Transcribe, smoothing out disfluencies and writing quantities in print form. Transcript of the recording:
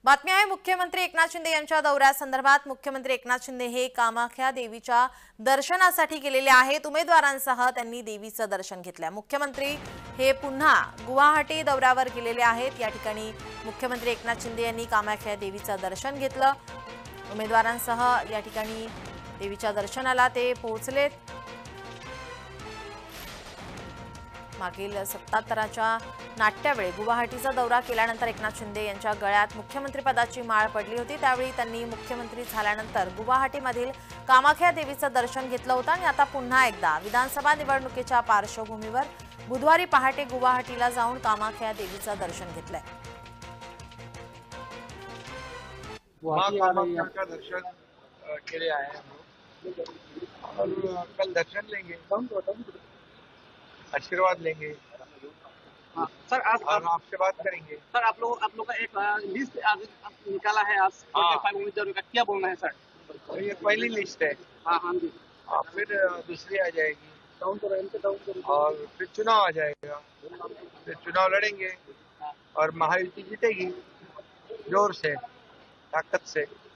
बातमी आहे मुख्यमंत्री एकनाथ शिंदे यांच्या दौऱ्यासंदर्भात। मुख्यमंत्री एकनाथ शिंदे हे कामाख्या देवीच्या दर्शनासाठी गेलेले आहेत। उमेदवारांसह त्यांनी देवीचं दर्शन घेतलं। मुख्यमंत्री हे पुन्हा गुवाहाटी दौऱ्यावर गेलेले आहेत। या ठिकाणी मुख्यमंत्री एकनाथ शिंदे यांनी कामाख्या देवीचं दर्शन घेतलं। उमेदवारांसह या ठिकाणी देवीच्या दर्शनाला ते पोहोचलेत। मागील 77च्या नाट्यावेळी गुवाहाटीचा दौरा केल्यानंतर एकनाथ शिंदे यांच्या गळ्यात मुख्यमंत्री पदाची माळ पडली होती। त्यावेळी त्यांनी मुख्यमंत्री झाल्यानंतर गुवाहाटीमधील कामाख्या देवीचं दर्शन घेतलं होतं आणि आता पुन्हा एकदा विधानसभा निवडणुकीच्या पार्श्वभूमीवर बुधवारी पहाटे गुवाहाटीला जाऊन कामाख्या देवीचं दर्शन घेतलंय। का दर्शन के लिए आए हैं और कल दर्शन लेंगे, आशीर्वाद लेंगे। हाँ, सर आज और आपसे बात करेंगे। सर आप लोग का एक लिस्ट आज निकाला है आज उम्मीदवारों का, क्या बोलना है सर? तो ये पहली लिस्ट है। हाँ हाँ जी। और फिर दूसरी आ जाएगी और फिर चुनाव आ जाएगा। फिर चुनाव लड़ेंगे और महायुति जीतेगी जोर से, ताकत से।